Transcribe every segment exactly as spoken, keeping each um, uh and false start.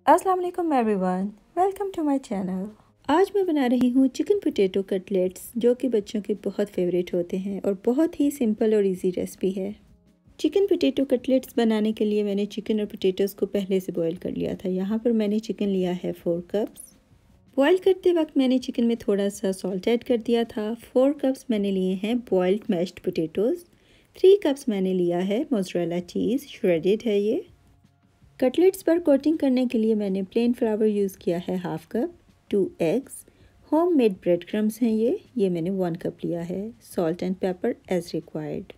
अस्सलाम वालेकुम everyone, welcome to my channel. आज मैं बना रही हूँ चिकन पोटैटो कटलेट्स, जो कि बच्चों के बहुत फेवरेट होते हैं और बहुत ही सिंपल और इजी रेसिपी है। चिकन पोटैटो कटलेट्स बनाने के लिए मैंने चिकन और पोटैटोज़ को पहले से बॉईल कर लिया था। यहाँ पर मैंने चिकन लिया है फोर कप्स। बॉईल करते वक्त मैंने चिकन में थोड़ा सा सॉल्ट ऐड कर दिया था। फोर कप्स मैंने लिए हैं boiled mashed potatoes. Three cups मैंने लिया है मोज़रेला चीज़, श्रेडेड है ये। कटलेट्स पर कोटिंग करने के लिए मैंने प्लेन फ्लावर यूज़ किया है half cup, two eggs, home made bread crumbs हैं ये ये मैंने वन कप लिया है, salt and pepper as required.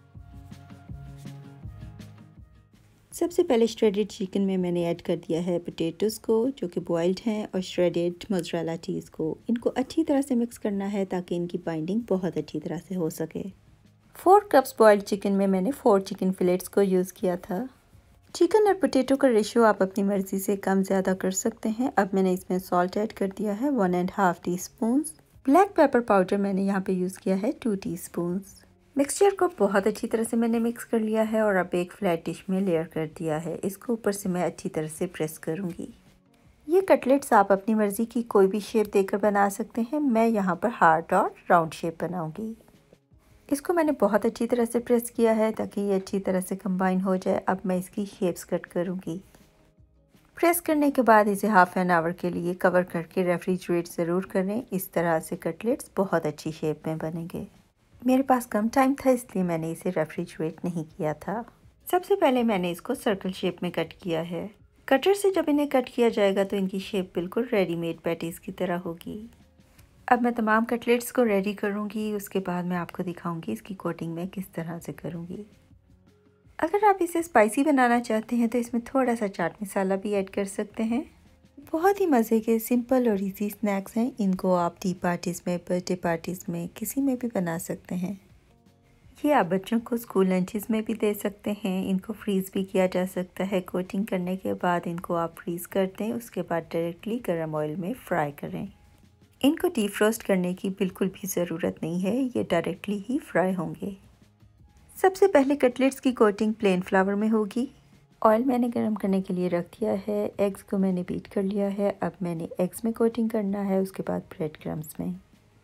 सबसे पहले श्रेडेड चिकन में मैंने ऐड कर दिया है पोटैटोज़ को, जो कि बॉइल्ड हैं, और श्रेडेड मोज़रेला चीज़ को। इनको अच्छी तरह से मिक्स करना है ताकि इनकी बाइंडिंग बहुत अच्छी तरह से हो सके। फोर कप्स बॉइल्ड चिकन में मैंने फोर चिकन फिलेट्स को यूज़ किया था। चिकन और पोटैटो का रेशियो आप अपनी मर्ज़ी से कम ज़्यादा कर सकते हैं। अब मैंने इसमें सॉल्ट ऐड कर दिया है one and half teaspoon. Black pepper powder मैंने यहाँ पे यूज़ किया है टू टीस्पून। मिक्सचर को बहुत अच्छी तरह से मैंने मिक्स कर लिया है और अब एक फ्लैट डिश में लेयर कर दिया है। इसको ऊपर से मैं अच्छी तरह से प्रेस करूँगी। ये कटलेट्स आप अपनी मर्ज़ी की कोई भी शेप देकर बना सकते हैं। मैं यहाँ पर हार्ट और राउंड शेप बनाऊँगी। इसको मैंने बहुत अच्छी तरह से प्रेस किया है ताकि ये अच्छी तरह से कंबाइन हो जाए। अब मैं इसकी शेप्स कट करूँगी। प्रेस करने के बाद इसे हाफ एन आवर के लिए कवर करके रेफ्रिजरेट ज़रूर करें। इस तरह से कटलेट्स बहुत अच्छी शेप में बनेंगे। मेरे पास कम टाइम था इसलिए मैंने इसे रेफ्रिजरेट नहीं किया था। सबसे पहले मैंने इसको सर्कल शेप में कट किया है। कटर से जब इन्हें कट किया जाएगा तो इनकी शेप बिल्कुल रेडीमेड पैटीज़ की तरह होगी। अब मैं तमाम कटलेट्स को रेडी करूँगी, उसके बाद मैं आपको दिखाऊँगी इसकी कोटिंग मैं किस तरह से करूँगी। अगर आप इसे स्पाइसी बनाना चाहते हैं तो इसमें थोड़ा सा चाट मसाला भी ऐड कर सकते हैं। बहुत ही मज़े के सिंपल और इजी स्नैक्स हैं। इनको आप टी पार्टीज़ में, बर्थडे पार्टीज़ में, किसी में भी बना सकते हैं। ये आप बच्चों को स्कूल लंचेस में भी दे सकते हैं। इनको फ्रीज़ भी किया जा सकता है। कोटिंग करने के बाद इनको आप फ्रीज़ कर दें, उसके बाद डायरेक्टली गर्म ऑयल में फ्राई करें। इनको डीप फ्रोस्ट करने की बिल्कुल भी ज़रूरत नहीं है, ये डायरेक्टली ही फ्राई होंगे। सबसे पहले कटलेट्स की कोटिंग प्लेन फ्लावर में होगी। ऑयल मैंने गरम करने के लिए रख दिया है। एग्स को मैंने बीट कर लिया है। अब मैंने एग्स में कोटिंग करना है, उसके बाद ब्रेड क्रम्स में।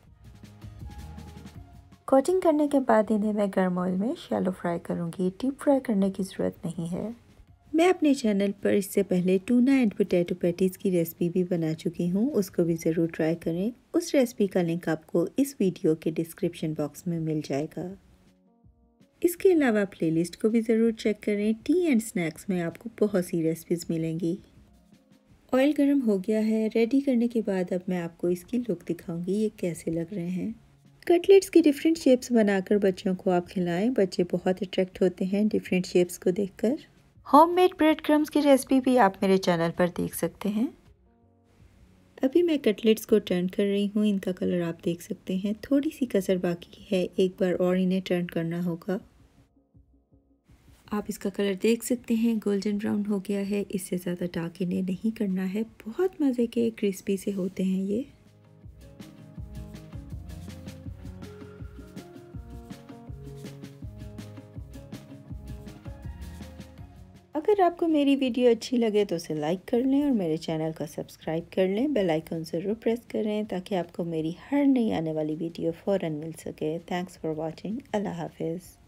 कोटिंग करने के बाद इन्हें मैं गर्म ऑयल में शैलो फ्राई करूँगी। डीप फ्राई करने की ज़रूरत नहीं है। मैं अपने चैनल पर इससे पहले टूना एंड पोटैटो पैटीज़ की रेसिपी भी बना चुकी हूँ, उसको भी ज़रूर ट्राई करें। उस रेसिपी का लिंक आपको इस वीडियो के डिस्क्रिप्शन बॉक्स में मिल जाएगा। इसके अलावा प्लेलिस्ट को भी ज़रूर चेक करें। टी एंड स्नैक्स में आपको बहुत सी रेसिपीज़ मिलेंगी। ऑयल गर्म हो गया है। रेडी करने के बाद अब मैं आपको इसकी लुक दिखाऊंगी, ये कैसे लग रहे हैं। कटलेट्स की डिफरेंट शेप्स बनाकर बच्चों को आप खिलाएं। बच्चे बहुत अट्रैक्ट होते हैं डिफरेंट शेप्स को देखकर। होममेड ब्रेड क्रम्स की रेसिपी भी आप मेरे चैनल पर देख सकते हैं। अभी मैं कटलेट्स को टर्न कर रही हूँ। इनका कलर आप देख सकते हैं, थोड़ी सी कसर बाकी है, एक बार और इन्हें टर्न करना होगा। आप इसका कलर देख सकते हैं, गोल्डन ब्राउन हो गया है। इससे ज़्यादा डार्क इन्हें नहीं करना है। बहुत मज़े के क्रिस्पी से होते हैं ये। अगर आपको मेरी वीडियो अच्छी लगे तो उसे लाइक कर लें और मेरे चैनल को सब्सक्राइब कर लें। बेल आइकन ज़रूर प्रेस करें ताकि आपको मेरी हर नई आने वाली वीडियो फ़ौरन मिल सके। Thanks for watching. अल्लाह हाफिज़।